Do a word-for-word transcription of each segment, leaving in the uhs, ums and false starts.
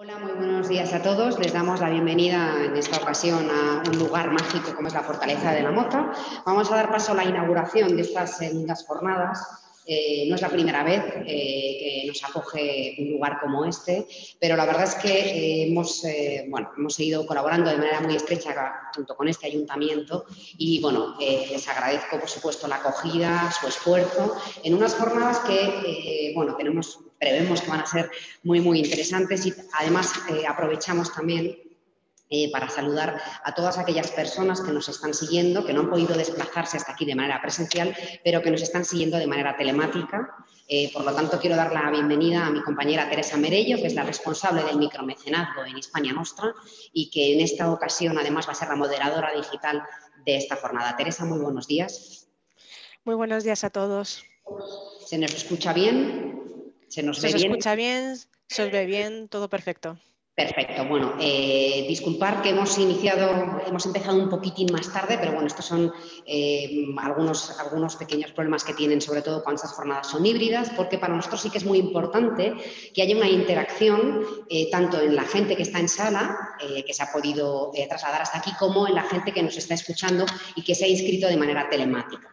Hola, muy buenos días a todos. Les damos la bienvenida en esta ocasión a un lugar mágico como es la Fortaleza de la Mota. Vamos a dar paso a la inauguración de estas segundas jornadas. Eh, no es la primera vez eh, que nos acoge un lugar como este, pero la verdad es que eh, hemos, eh, bueno, hemos seguido colaborando de manera muy estrecha junto con este ayuntamiento y bueno, eh, les agradezco por supuesto la acogida, su esfuerzo en unas jornadas que eh, bueno, tenemos, prevemos que van a ser muy muy interesantes y además eh, aprovechamos también Eh, para saludar a todas aquellas personas que nos están siguiendo, que no han podido desplazarse hasta aquí de manera presencial, pero que nos están siguiendo de manera telemática. Eh, por lo tanto, quiero dar la bienvenida a mi compañera Teresa Merello, que es la responsable del micromecenazgo en Hispania Nostra y que en esta ocasión, además, va a ser la moderadora digital de esta jornada. Teresa, muy buenos días. Muy buenos días a todos. ¿Se nos escucha bien? ¿Se nos ¿Se ve os bien? escucha bien? ¿Se os ve bien? Todo perfecto. Perfecto. Bueno, eh, disculpar que hemos iniciado, hemos empezado un poquitín más tarde, pero bueno, estos son eh, algunos, algunos pequeños problemas que tienen, sobre todo cuando estas jornadas son híbridas, porque para nosotros sí que es muy importante que haya una interacción eh, tanto en la gente que está en sala, eh, que se ha podido eh, trasladar hasta aquí, como en la gente que nos está escuchando y que se ha inscrito de manera telemática.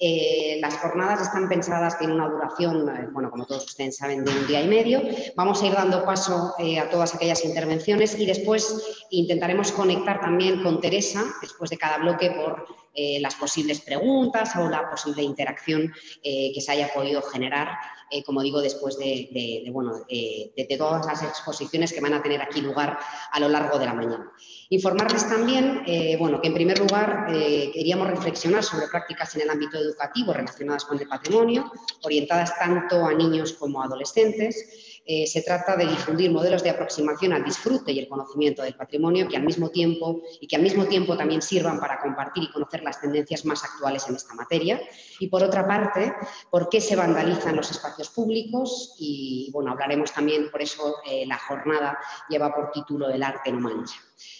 Eh, las jornadas están pensadas, tienen una duración, eh, bueno, como todos ustedes saben, de un día y medio. Vamos a ir dando paso eh, a todas aquellas intervenciones y después intentaremos conectar también con Teresa, después de cada bloque, por eh, las posibles preguntas o la posible interacción eh, que se haya podido generar, eh, como digo, después de, de, de, bueno, de, de, de todas las exposiciones que van a tener aquí lugar a lo largo de la mañana. Informarles también, eh, bueno, que en primer lugar eh, queríamos reflexionar sobre prácticas en el ámbito educativo relacionadas con el patrimonio, orientadas tanto a niños como a adolescentes. Eh, se trata de difundir modelos de aproximación al disfrute y el conocimiento del patrimonio que al mismo tiempo y que al mismo tiempo también sirvan para compartir y conocer las tendencias más actuales en esta materia. Y por otra parte, por qué se vandalizan los espacios públicos y bueno, hablaremos también, por eso eh, la jornada lleva por título El arte no mancha.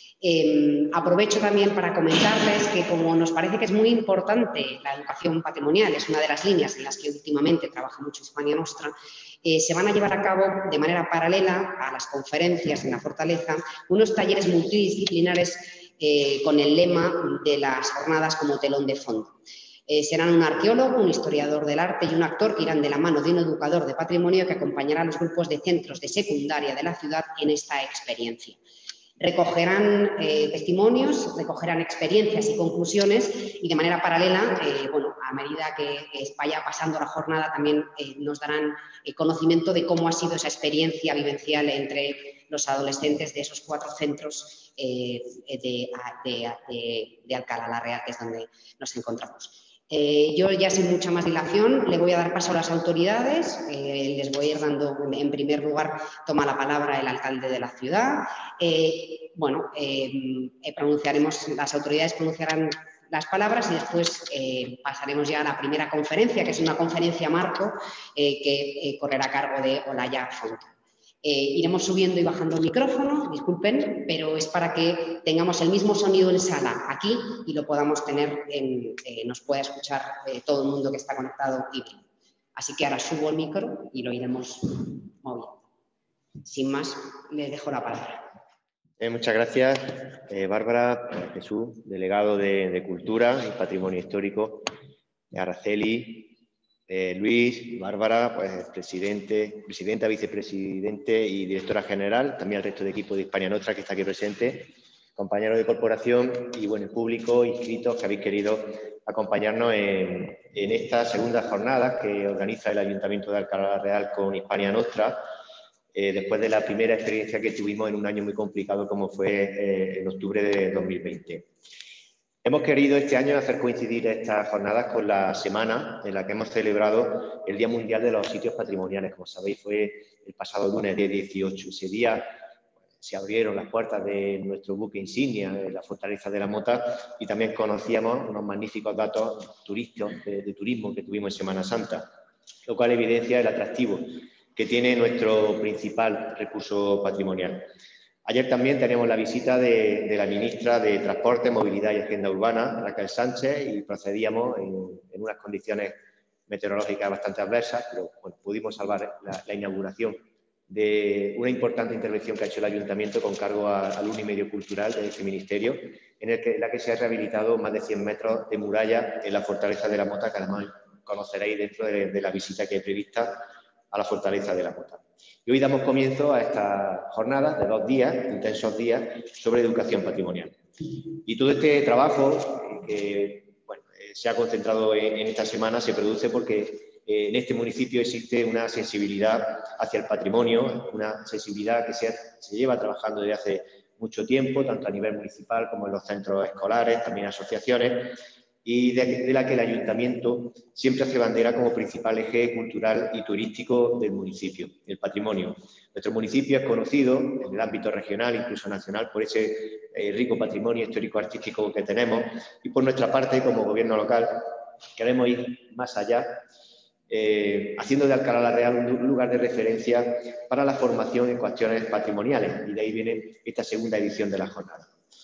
Eh, aprovecho también para comentarles que como nos parece que es muy importante la educación patrimonial, es una de las líneas en las que últimamente trabaja mucho Hispania Nostra, eh, se van a llevar a cabo de manera paralela a las conferencias en la Fortaleza unos talleres multidisciplinares eh, con el lema de las jornadas como telón de fondo. Eh, serán un arqueólogo, un historiador del arte y un actor que irán de la mano de un educador de patrimonio que acompañará a los grupos de centros de secundaria de la ciudad en esta experiencia. Recogerán eh, testimonios, recogerán experiencias y conclusiones y de manera paralela, eh, bueno, a medida que, que vaya pasando la jornada también eh, nos darán eh, conocimiento de cómo ha sido esa experiencia vivencial entre los adolescentes de esos cuatro centros eh, de, de, de, de Alcalá la Real, que es donde nos encontramos. Eh, yo ya sin mucha más dilación le voy a dar paso a las autoridades, eh, les voy a ir dando, en primer lugar toma la palabra el alcalde de la ciudad, eh, bueno, eh, pronunciaremos, las autoridades pronunciarán las palabras y después eh, pasaremos ya a la primera conferencia, que es una conferencia marco eh, que eh, correrá a cargo de Olaya Fonta. Eh, iremos subiendo y bajando el micrófono, disculpen, pero es para que tengamos el mismo sonido en sala aquí y lo podamos tener, en, eh, nos pueda escuchar eh, todo el mundo que está conectado y bien. Así que ahora subo el micro y lo iremos moviendo. Sin más, les dejo la palabra. Eh, muchas gracias, eh, Bárbara, Jesús, delegado de, de Cultura y Patrimonio Histórico, Araceli, eh, Luis, Bárbara, pues, presidente, presidenta, vicepresidente y directora general, también el resto de equipo de Hispania Nostra que está aquí presente, compañeros de corporación y bueno, público, inscritos que habéis querido acompañarnos en, en estas segundas jornadas que organiza el Ayuntamiento de Alcalá la Real con Hispania Nostra. Eh, después de la primera experiencia que tuvimos en un año muy complicado como fue eh, en octubre de dos mil veinte. Hemos querido este año hacer coincidir estas jornadas con la semana en la que hemos celebrado el Día Mundial de los Sitios Patrimoniales. Como sabéis, fue el pasado lunes, día dieciocho. Ese día se abrieron las puertas de nuestro buque insignia, de la Fortaleza de la Mota, y también conocíamos unos magníficos datos turísticos de, de turismo que tuvimos en Semana Santa, lo cual evidencia el atractivo que tiene nuestro principal recurso patrimonial. Ayer también tenemos la visita de, de la ministra de Transporte, Movilidad y Agenda Urbana, Raquel Sánchez, y procedíamos en, en unas condiciones meteorológicas bastante adversas, pero bueno, pudimos salvar la, la inauguración de una importante intervención que ha hecho el Ayuntamiento con cargo a, al uno y medio cultural de este Ministerio, en, el que, en la que se ha rehabilitado más de cien metros de muralla en la Fortaleza de la Mota, que además conoceréis dentro de, de la visita que hay prevista a la Fortaleza de la Mota. Y hoy damos comienzo a esta jornada de dos días, intensos días, sobre educación patrimonial. Y todo este trabajo que bueno, se ha concentrado en, en esta semana se produce porque en este municipio existe una sensibilidad hacia el patrimonio, una sensibilidad que se, se lleva trabajando desde hace mucho tiempo, tanto a nivel municipal como en los centros escolares, también asociaciones, y de, de la que el Ayuntamiento siempre hace bandera como principal eje cultural y turístico del municipio, el patrimonio. Nuestro municipio es conocido en el ámbito regional, incluso nacional, por ese eh, rico patrimonio histórico-artístico que tenemos, y por nuestra parte, como gobierno local, queremos ir más allá, Eh, haciendo de Alcalá la Real un lugar de referencia para la formación en cuestiones patrimoniales, y de ahí viene esta segunda edición de la jornada.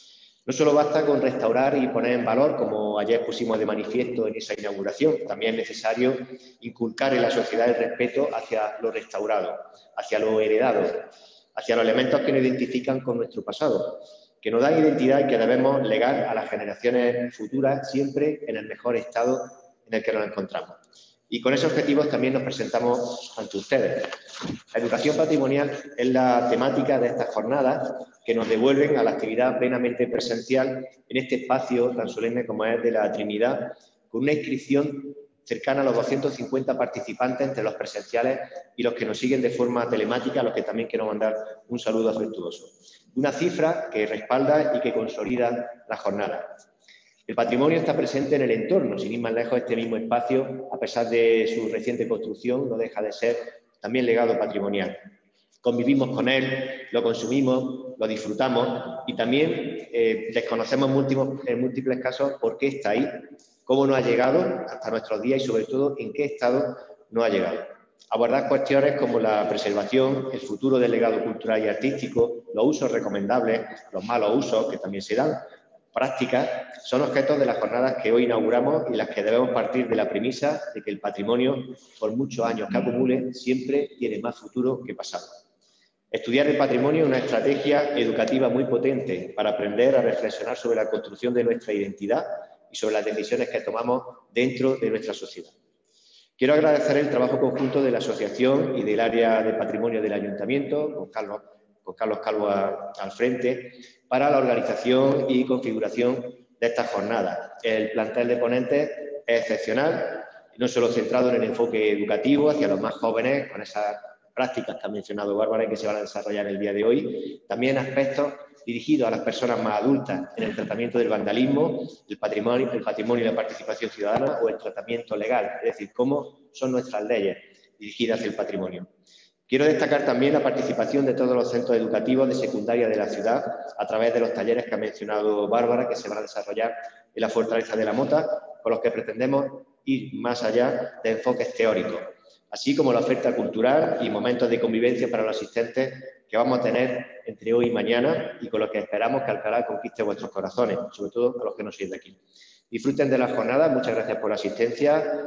No solo basta con restaurar y poner en valor, como ayer pusimos de manifiesto en esa inauguración, también es necesario inculcar en la sociedad el respeto hacia lo restaurado, hacia lo heredado, hacia los elementos que nos identifican con nuestro pasado, que nos dan identidad y que debemos legar a las generaciones futuras siempre en el mejor estado en el que nos encontramos. Y con esos objetivos también nos presentamos ante ustedes. La educación patrimonial es la temática de estas jornadas que nos devuelven a la actividad plenamente presencial en este espacio tan solemne como es de la Trinidad, con una inscripción cercana a los doscientos cincuenta participantes entre los presenciales y los que nos siguen de forma telemática, a los que también quiero mandar un saludo afectuoso. Una cifra que respalda y que consolida la jornada. El patrimonio está presente en el entorno, sin ir más lejos, este mismo espacio, a pesar de su reciente construcción, no deja de ser también legado patrimonial. Convivimos con él, lo consumimos, lo disfrutamos y también eh, desconocemos múltiples, en múltiples casos por qué está ahí, cómo nos ha llegado hasta nuestros días y sobre todo en qué estado nos ha llegado. Abordar cuestiones como la preservación, el futuro del legado cultural y artístico, los usos recomendables, los malos usos que también se dan, prácticas, son objetos de las jornadas que hoy inauguramos y las que debemos partir de la premisa de que el patrimonio, por muchos años que acumule, siempre tiene más futuro que pasado. Estudiar el patrimonio es una estrategia educativa muy potente para aprender a reflexionar sobre la construcción de nuestra identidad y sobre las decisiones que tomamos dentro de nuestra sociedad. Quiero agradecer el trabajo conjunto de la Asociación y del área de patrimonio del Ayuntamiento, con Carlos, con Carlos Calvo a, al frente, para la organización y configuración de esta jornada. El plantel de ponentes es excepcional, no solo centrado en el enfoque educativo hacia los más jóvenes, con esas prácticas que ha mencionado Bárbara y que se van a desarrollar el día de hoy, también aspectos dirigidos a las personas más adultas en el tratamiento del vandalismo, el patrimonio, el patrimonio y la participación ciudadana o el tratamiento legal, es decir, cómo son nuestras leyes dirigidas hacia el patrimonio. Quiero destacar también la participación de todos los centros educativos de secundaria de la ciudad a través de los talleres que ha mencionado Bárbara, que se van a desarrollar en la Fortaleza de la Mota, con los que pretendemos ir más allá de enfoques teóricos, así como la oferta cultural y momentos de convivencia para los asistentes que vamos a tener entre hoy y mañana y con los que esperamos que Alcalá conquiste vuestros corazones, sobre todo a los que no sois de aquí. Disfruten de la jornada, muchas gracias por la asistencia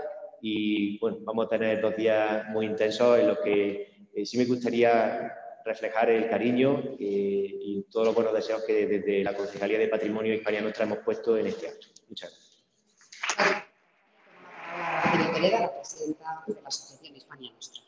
y bueno, vamos a tener dos días muy intensos en los que Eh, sí me gustaría reflejar el cariño eh, y todos los buenos deseos que desde la Concejalía de Patrimonio Hispania Nostra hemos puesto en este acto. Muchas gracias. Araceli Pereda, la presidenta de la Asociación Hispania Nostra.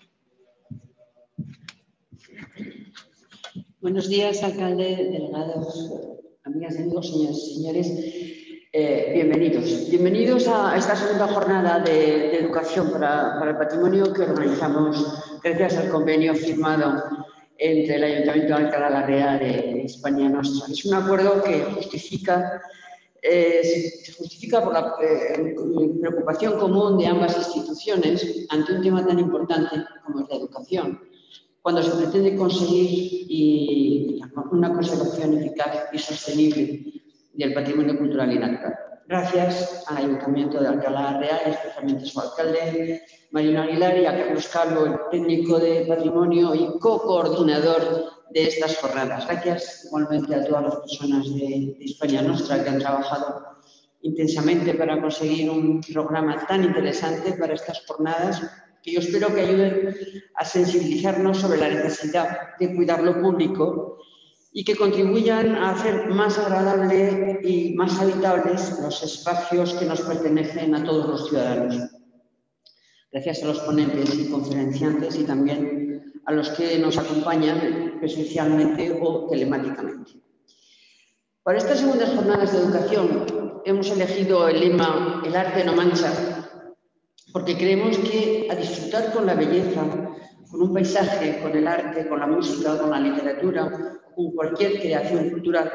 Buenos días, alcalde, delegados, amigas y amigos, señoras y señores. Eh, bienvenidos. Bienvenidos a esta segunda jornada de, de educación para, para el patrimonio que organizamos gracias al convenio firmado entre el Ayuntamiento de Alcalá la Real de Hispania Nostra. Es un acuerdo que justifica, eh, se justifica por la eh, preocupación común de ambas instituciones ante un tema tan importante como es la educación, cuando se pretende conseguir y, una conservación eficaz y sostenible del patrimonio cultural y natural. Gracias al Ayuntamiento de Alcalá Real, especialmente a su alcalde, Marino Aguilar, y a Carlos Calvo, el técnico de patrimonio y co-coordinador de estas jornadas. Gracias igualmente a todas las personas de, de Hispania Nostra que han trabajado intensamente para conseguir un programa tan interesante para estas jornadas que yo espero que ayuden a sensibilizarnos sobre la necesidad de cuidar lo público y que contribuyan a hacer más agradables y más habitables los espacios que nos pertenecen a todos los ciudadanos. Gracias a los ponentes y conferenciantes y también a los que nos acompañan presencialmente o telemáticamente. Para estas segundas jornadas de educación hemos elegido el lema "El arte no mancha", porque creemos que a disfrutar con la belleza, con un paisaje, con el arte, con la música, con la literatura, con cualquier creación cultural,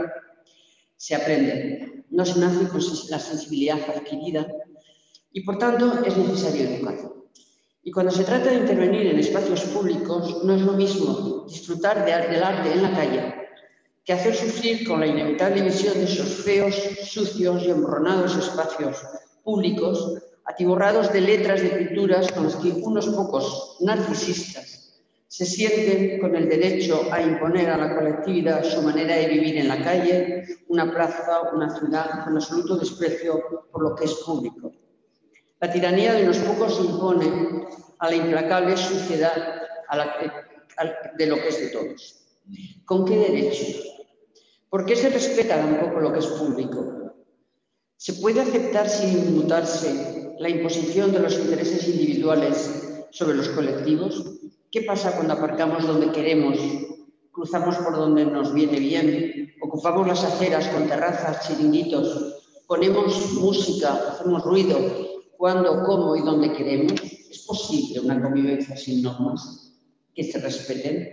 se aprende. No se nace con la sensibilidad adquirida y, por tanto, es necesario educar. Y cuando se trata de intervenir en espacios públicos, no es lo mismo disfrutar de, del arte en la calle que hacer sufrir con la inevitable visión de esos feos, sucios y emborronados espacios públicos, atiborrados de letras de pinturas con las que unos pocos narcisistas se sienten con el derecho a imponer a la colectividad su manera de vivir en la calle, una plaza, una ciudad, con absoluto desprecio por lo que es público. La tiranía de unos pocos se impone a la implacable suciedad a la que, a, de lo que es de todos. ¿Con qué derecho? ¿Por qué se respeta tampoco lo que es público? ¿Se puede aceptar sin inmutarse la imposición de los intereses individuales sobre los colectivos? ¿Qué pasa cuando aparcamos donde queremos, cruzamos por donde nos viene bien, ocupamos las aceras con terrazas, chiringuitos, ponemos música, hacemos ruido, cuando, cómo y dónde queremos? ¿Es posible una convivencia sin normas que se respeten?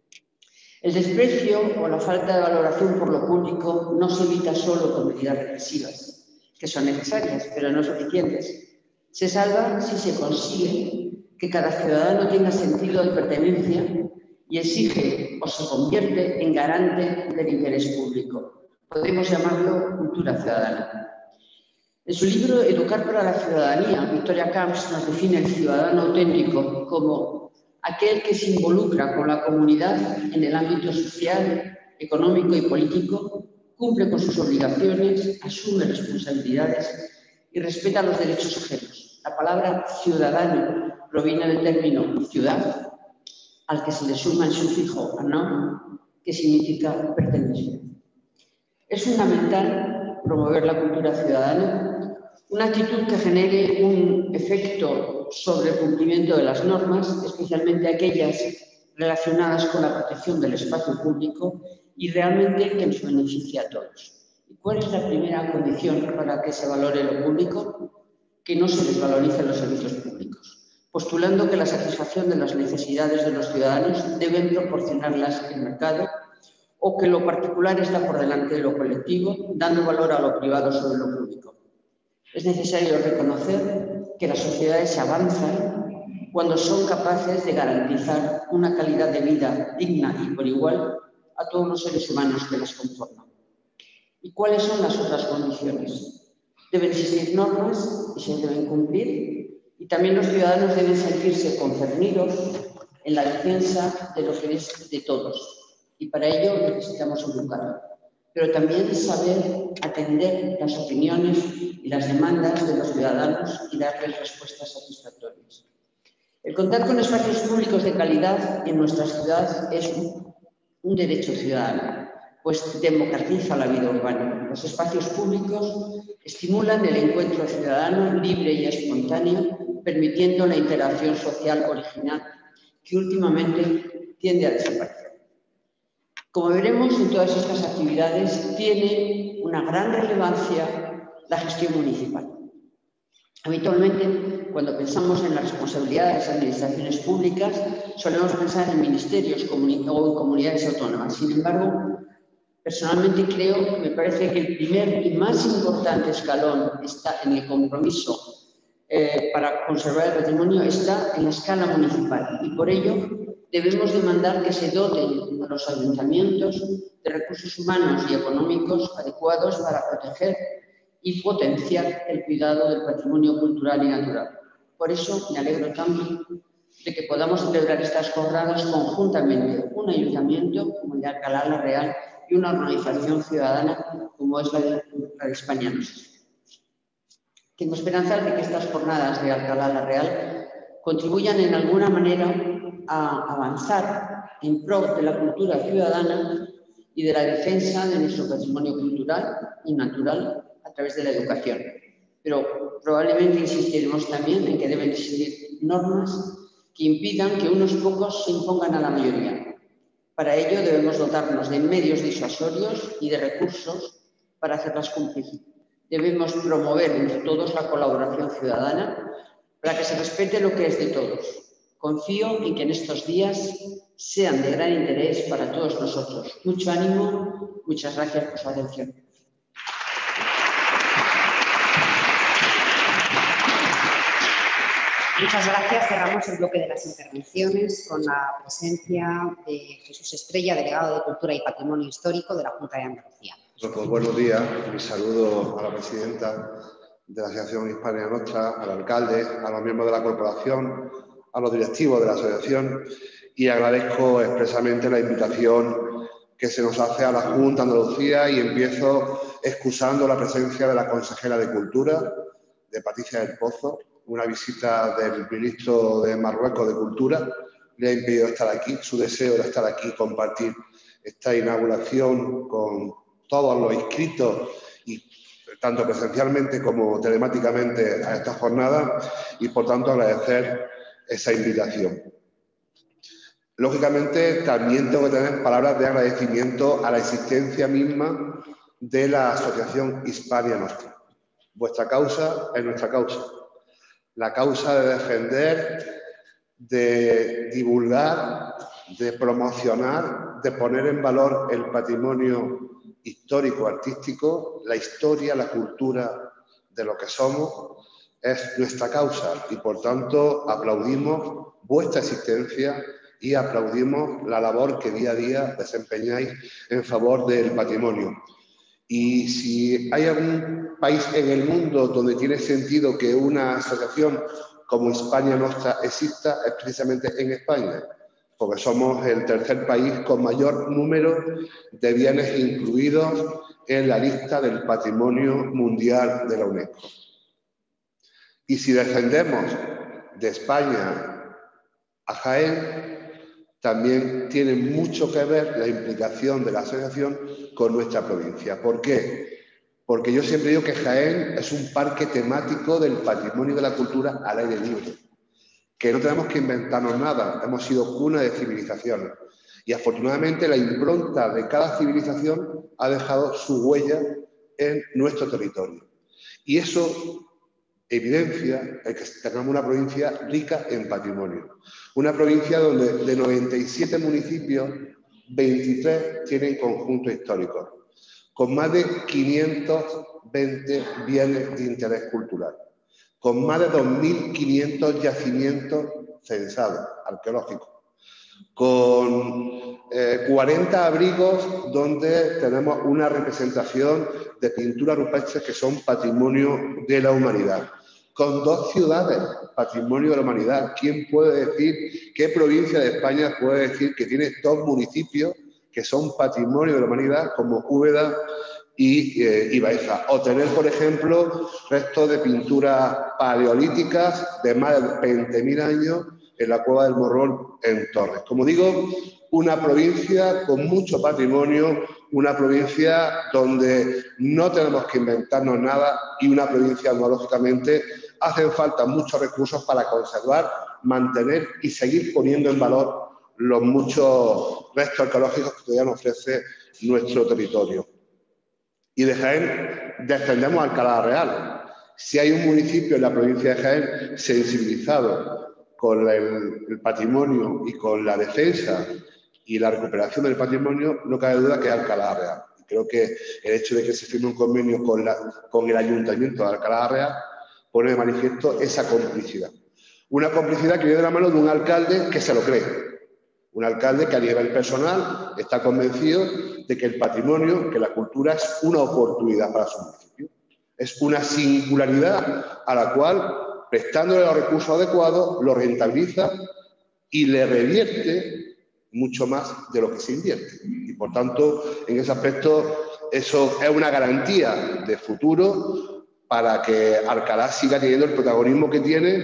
El desprecio o la falta de valoración por lo público no se evita solo con medidas represivas, que son necesarias, pero no suficientes. Se salva si se consigue que cada ciudadano tenga sentido de pertenencia y exige o se convierte en garante del interés público. Podemos llamarlo cultura ciudadana. En su libro Educar para la ciudadanía, Victoria Camps nos define el ciudadano auténtico como aquel que se involucra con la comunidad en el ámbito social, económico y político, cumple con sus obligaciones, asume responsabilidades y respeta los derechos ajenos. La palabra ciudadano proviene del término ciudad, al que se le suma el sufijo "ano", que significa pertenecer. Es fundamental promover la cultura ciudadana, una actitud que genere un efecto sobre el cumplimiento de las normas, especialmente aquellas relacionadas con la protección del espacio público y realmente que nos beneficie a todos. ¿Y cuál es la primera condición para que se valore lo público? Que no se desvaloricen los servicios públicos, postulando que la satisfacción de las necesidades de los ciudadanos deben proporcionarlas el mercado o que lo particular está por delante de lo colectivo, dando valor a lo privado sobre lo público. Es necesario reconocer que las sociedades avanzan cuando son capaces de garantizar una calidad de vida digna y por igual a todos los seres humanos que las conforman. ¿Y cuáles son las otras condiciones? Deben existir normas y se deben cumplir, y también los ciudadanos deben sentirse concernidos en la defensa de lo que es de todos, y para ello necesitamos educar, pero también saber atender las opiniones y las demandas de los ciudadanos y darles respuestas satisfactorias. El contar con espacios públicos de calidad en nuestra ciudad es un, un derecho ciudadano, pues democratiza la vida urbana. Los espacios públicos estimulan el encuentro ciudadano libre y espontáneo, permitiendo la interacción social original que últimamente tiende a desaparecer. Como veremos, en todas estas actividades tiene una gran relevancia la gestión municipal. Habitualmente, cuando pensamos en la responsabilidad de las administraciones públicas, solemos pensar en ministerios o en comunidades autónomas. Sin embargo, personalmente creo, me parece que el primer y más importante escalón está en el compromiso eh, para conservar el patrimonio, está en la escala municipal, y por ello debemos demandar que se doten a los ayuntamientos de recursos humanos y económicos adecuados para proteger y potenciar el cuidado del patrimonio cultural y natural. Por eso me alegro también de que podamos celebrar estas jornadas conjuntamente, un ayuntamiento como el de Alcalá la Real y una organización ciudadana como es la de, la de España Nos. Tengo esperanza de que estas jornadas de Alcalá la Real contribuyan en alguna manera a avanzar en pro de la cultura ciudadana y de la defensa de nuestro patrimonio cultural y natural a través de la educación. Pero probablemente insistiremos también en que deben existir normas que impidan que unos pocos se impongan a la mayoría. Para ello debemos dotarnos de medios disuasorios y de recursos para hacerlas cumplir. Debemos promover entre todos la colaboración ciudadana para que se respete lo que es de todos. Confío en que en estos días sean de gran interés para todos nosotros. Mucho ánimo, muchas gracias por su atención. Muchas gracias. Cerramos el bloque de las intervenciones con la presencia de Jesús Estrella, delegado de Cultura y Patrimonio Histórico de la Junta de Andalucía. Pues buenos días. Mi saludo a la presidenta de la Asociación Hispania Nostra, al alcalde, a los miembros de la corporación, a los directivos de la asociación y agradezco expresamente la invitación que se nos hace a la Junta de Andalucía y empiezo excusando la presencia de la consejera de Cultura, de Patricia del Pozo. Una visita del ministro de Marruecos de Cultura le ha impedido estar aquí. Su deseo era estar aquí y compartir esta inauguración con todos los inscritos, y tanto presencialmente como telemáticamente, a esta jornada, y por tanto agradecer esa invitación. Lógicamente, también tengo que tener palabras de agradecimiento a la existencia misma de la Asociación Hispania Nostra. Vuestra causa es nuestra causa. La causa de defender, de divulgar, de promocionar, de poner en valor el patrimonio histórico, artístico, la historia, la cultura de lo que somos, es nuestra causa y por tanto aplaudimos vuestra existencia y aplaudimos la labor que día a día desempeñáis en favor del patrimonio. Y si hay algún país en el mundo donde tiene sentido que una asociación como Hispania Nostra exista, es precisamente en España, porque somos el tercer país con mayor número de bienes incluidos en la lista del Patrimonio Mundial de la UNESCO. Y si descendemos de España a Jaén, también tiene mucho que ver la implicación de la asociación con nuestra provincia. ¿Por qué? Porque yo siempre digo que Jaén es un parque temático del patrimonio y de la cultura al aire libre, que no tenemos que inventarnos nada, hemos sido cuna de civilizaciones y afortunadamente la impronta de cada civilización ha dejado su huella en nuestro territorio. Y eso evidencia el que tengamos una provincia rica en patrimonio. Una provincia donde de noventa y siete municipios, veintitrés tienen conjuntos históricos, con más de quinientos veinte bienes de interés cultural, con más de dos mil quinientos yacimientos censados, arqueológicos, con eh, cuarenta abrigos donde tenemos una representación de pinturas rupestres que son patrimonio de la humanidad, con dos ciudades, patrimonio de la humanidad. ¿Quién puede decir, qué provincia de España puede decir que tiene dos municipios que son patrimonio de la humanidad, como Úbeda y, eh, y Baeza? O tener, por ejemplo, restos de pinturas paleolíticas de más de veinte mil años en la Cueva del Morrón en Torres. Como digo, una provincia con mucho patrimonio, una provincia donde no tenemos que inventarnos nada y una provincia donde, lógicamente, hacen falta muchos recursos para conservar, mantener y seguir poniendo en valor los muchos restos arqueológicos que todavía nos ofrece nuestro territorio. Y de Jaén descendemos a Alcalá Real. Si hay un municipio en la provincia de Jaén sensibilizado con el, el patrimonio y con la defensa y la recuperación del patrimonio, no cabe duda que es Alcalá Real. Creo que el hecho de que se firme un convenio con, la, con el Ayuntamiento de Alcalá Real pone de manifiesto esa complicidad. Una complicidad que viene de la mano de un alcalde que se lo cree. Un alcalde que a nivel personal está convencido de que el patrimonio, que la cultura es una oportunidad para su municipio. Es una singularidad a la cual, prestándole los recursos adecuados, lo rentabiliza y le revierte mucho más de lo que se invierte. Y por tanto, en ese aspecto, eso es una garantía de futuro para que Alcalá siga teniendo el protagonismo que tiene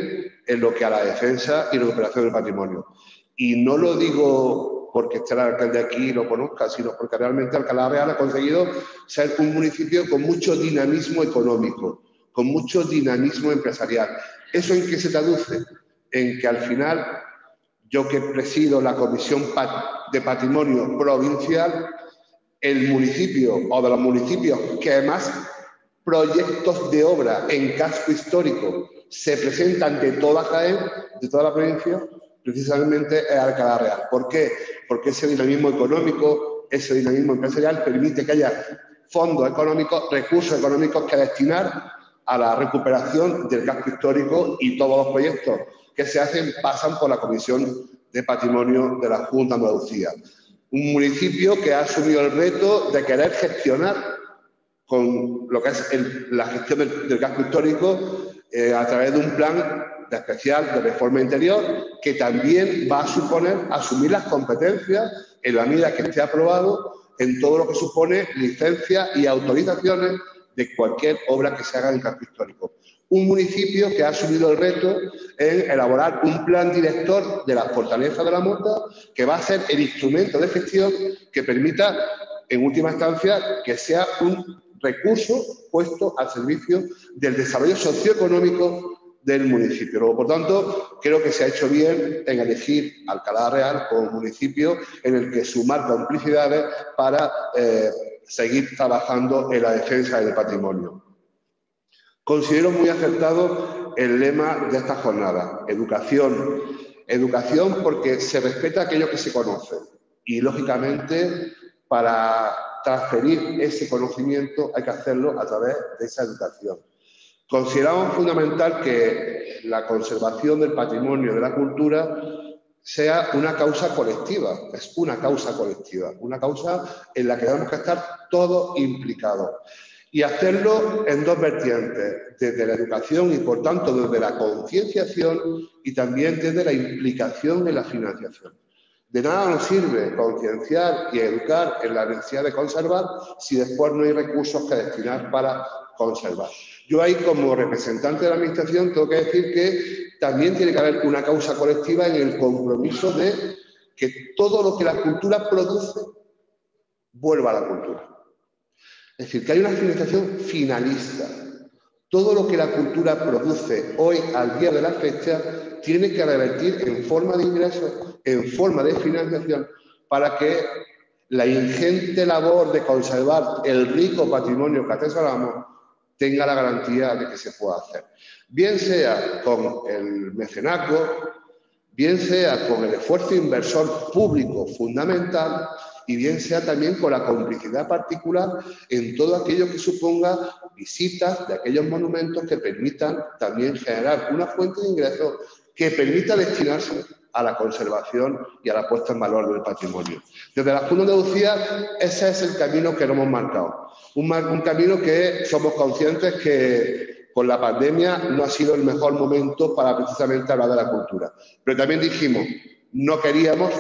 en lo que a la defensa y recuperación del patrimonio. Y no lo digo porque esté el alcalde aquí y lo conozca, sino porque realmente Alcalá Real ha conseguido ser un municipio con mucho dinamismo económico, con mucho dinamismo empresarial. ¿Eso en qué se traduce? En que al final, yo que presido la Comisión de Patrimonio Provincial, el municipio o de los municipios que más proyectos de obra en casco histórico se presentan de toda Jaén, de toda la provincia, precisamente es Alcalá Real. ¿Por qué? Porque ese dinamismo económico, ese dinamismo empresarial permite que haya fondos económicos, recursos económicos que destinar a la recuperación del casco histórico, y todos los proyectos que se hacen pasan por la Comisión de Patrimonio de la Junta de Andalucía. Un municipio que ha asumido el reto de querer gestionar con lo que es el, la gestión del, del casco histórico eh, a través de un plan de especial de reforma interior que también va a suponer asumir las competencias en la medida que esté aprobado en todo lo que supone licencias y autorizaciones de cualquier obra que se haga en el casco histórico. Un municipio que ha asumido el reto en elaborar un plan director de la fortaleza de la Mota, que va a ser el instrumento de gestión que permita, en última instancia, que sea un recurso puesto al servicio del desarrollo socioeconómico del municipio. Luego, por tanto, creo que se ha hecho bien en elegir Alcalá Real como municipio en el que sumar complicidades para eh, seguir trabajando en la defensa del patrimonio. Considero muy acertado el lema de esta jornada, educación. Educación porque se respeta aquello que se conoce y, lógicamente, para transferir ese conocimiento hay que hacerlo a través de esa educación. Consideramos fundamental que la conservación del patrimonio de la cultura sea una causa colectiva, es una causa colectiva, una causa en la que tenemos que estar todos implicados. Y hacerlo en dos vertientes, desde la educación y, por tanto, desde la concienciación y también desde la implicación en la financiación. De nada nos sirve concienciar y educar en la necesidad de conservar si después no hay recursos que destinar para conservar. Yo ahí, como representante de la Administración, tengo que decir que también tiene que haber una causa colectiva en el compromiso de que todo lo que la cultura produce vuelva a la cultura. Es decir, que hay una financiación finalista. Todo lo que la cultura produce hoy, al día de la fecha, tiene que revertir en forma de ingresos, en forma de financiación, para que la ingente labor de conservar el rico patrimonio que atesoramos tenga la garantía de que se pueda hacer. Bien sea con el mecenazgo, bien sea con el esfuerzo inversor público fundamental, y bien sea también con la complicidad particular en todo aquello que suponga visitas de aquellos monumentos que permitan también generar una fuente de ingresos que permita destinarse a la conservación y a la puesta en valor del patrimonio. Desde la Junta de Andalucía, ese es el camino que nos hemos marcado. Un, un camino que somos conscientes que con la pandemia no ha sido el mejor momento para precisamente hablar de la cultura. Pero también dijimos, no queríamos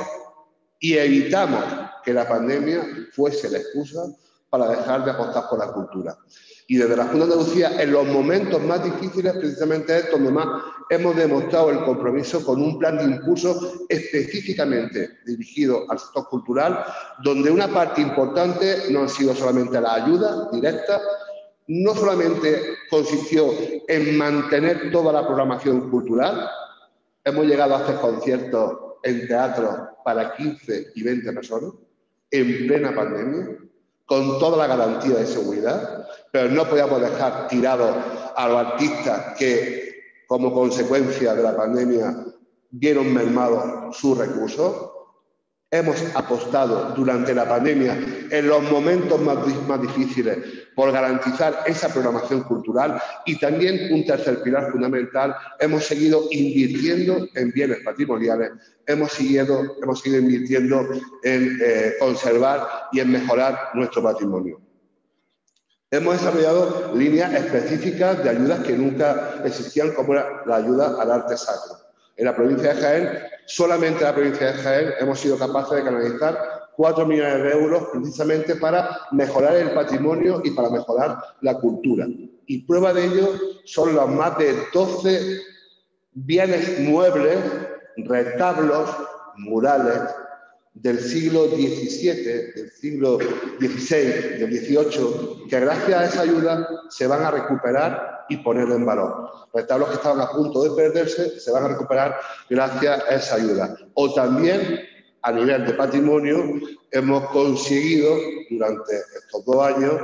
y evitamos que la pandemia fuese la excusa para dejar de apostar por la cultura. Y desde la Junta de Andalucía, en los momentos más difíciles, precisamente es donde más hemos demostrado el compromiso con un plan de impulso específicamente dirigido al sector cultural, donde una parte importante no han sido solamente la ayuda directa, no solamente consistió en mantener toda la programación cultural, hemos llegado a hacer conciertos en teatro para quince y veinte personas, en plena pandemia, con toda la garantía de seguridad, pero no podíamos dejar tirados a los artistas que, como consecuencia de la pandemia, vieron mermados sus recursos. Hemos apostado durante la pandemia, en los momentos más, más difíciles, por garantizar esa programación cultural, y también un tercer pilar fundamental, hemos seguido invirtiendo en bienes patrimoniales, hemos seguido, hemos seguido invirtiendo en eh, conservar y en mejorar nuestro patrimonio. Hemos desarrollado líneas específicas de ayudas que nunca existían, como era la ayuda al arte sacro. En la provincia de Jaén, solamente en la provincia de Jaén, hemos sido capaces de canalizar cuatro millones de euros precisamente para mejorar el patrimonio y para mejorar la cultura. Y prueba de ello son los más de doce bienes muebles, retablos, murales del siglo diecisiete, del siglo dieciséis, del dieciocho, que gracias a esa ayuda se van a recuperar y poner en valor. Retablos que estaban a punto de perderse se van a recuperar gracias a esa ayuda. O también, a nivel de patrimonio, hemos conseguido durante estos dos años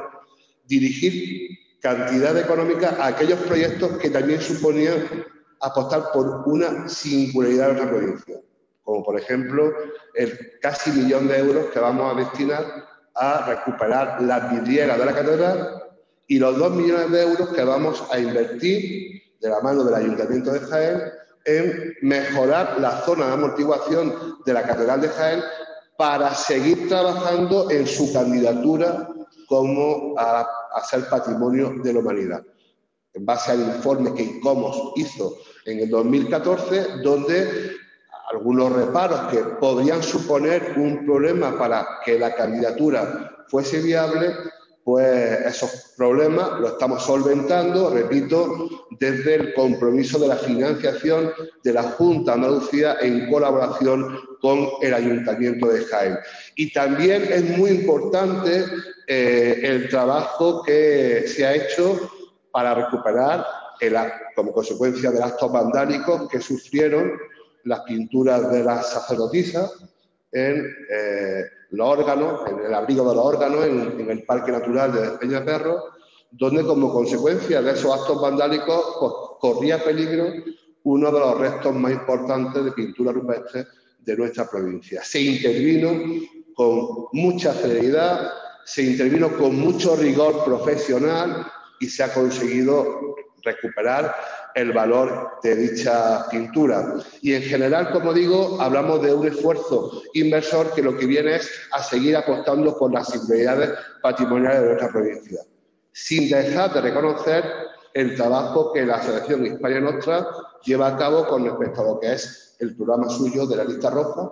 dirigir cantidad económica a aquellos proyectos que también suponían apostar por una singularidad de nuestra provincia, como por ejemplo el casi millón de euros que vamos a destinar a recuperar las vidrieras de la catedral y los dos millones de euros que vamos a invertir de la mano del Ayuntamiento de Jaén en mejorar la zona de amortiguación de la Catedral de Jaén para seguir trabajando en su candidatura como a, a ser patrimonio de la humanidad. En base al informe que ICOMOS hizo en el dos mil catorce, donde algunos reparos que podrían suponer un problema para que la candidatura fuese viable, pues esos problemas los estamos solventando, repito, desde el compromiso de la financiación de la Junta de Andalucía en colaboración con el Ayuntamiento de Jaén. Y también es muy importante eh, el trabajo que se ha hecho para recuperar, el, como consecuencia de actos vandálicos que sufrieron las pinturas de las sacerdotisas en eh, los órganos, en el abrigo de los órganos, en, en el Parque Natural de Despeñaperros, donde como consecuencia de esos actos vandálicos pues, corría peligro uno de los restos más importantes de pintura rupestre de nuestra provincia. Se intervino con mucha celeridad, se intervino con mucho rigor profesional y se ha conseguido recuperar el valor de dicha pintura. Y en general, como digo, hablamos de un esfuerzo inversor que lo que viene es a seguir apostando por las singularidades patrimoniales de nuestra provincia, sin dejar de reconocer el trabajo que la Asociación Hispania Nostra lleva a cabo con respecto a lo que es el programa suyo de la lista roja,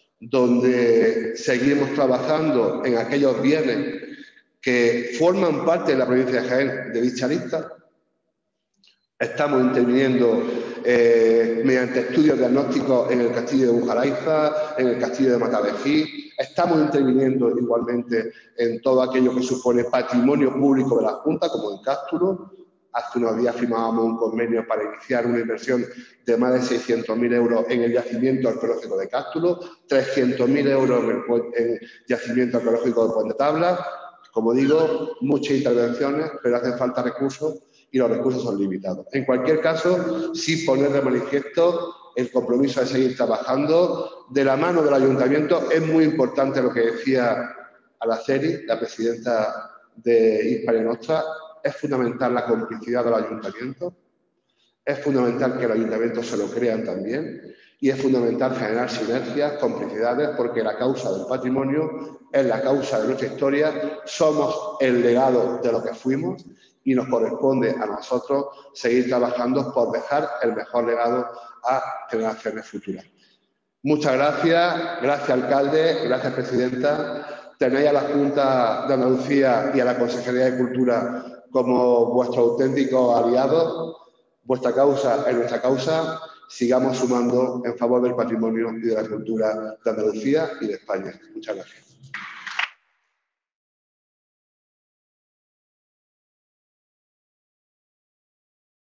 donde seguimos trabajando en aquellos bienes que forman parte de la provincia de Jaén de dicha lista. Estamos interviniendo eh, mediante estudios diagnósticos en el castillo de Bujaraiza, en el castillo de Matavejí. Estamos interviniendo igualmente en todo aquello que supone patrimonio público de la Junta, como en Cástulo. Hace unos días firmábamos un convenio para iniciar una inversión de más de seiscientos mil euros en el yacimiento arqueológico de Cástulo, trescientos mil euros en el, en el yacimiento arqueológico de Puente Tabla. Como digo, muchas intervenciones, pero hacen falta recursos y los recursos son limitados. En cualquier caso, sí poner de manifiesto el compromiso de seguir trabajando de la mano del Ayuntamiento. Es muy importante lo que decía Araceli, la presidenta de Hispania Nostra. Es fundamental la complicidad del Ayuntamiento, es fundamental que el Ayuntamiento se lo crean también y es fundamental generar sinergias, complicidades, porque la causa del patrimonio es la causa de nuestra historia, somos el legado de lo que fuimos y nos corresponde a nosotros seguir trabajando por dejar el mejor legado a generaciones futuras. Muchas gracias, gracias alcalde, gracias presidenta. Tenéis a la Junta de Andalucía y a la Consejería de Cultura como vuestros auténticos aliados. Vuestra causa es nuestra causa. Sigamos sumando en favor del patrimonio y de la cultura de Andalucía y de España. Muchas gracias.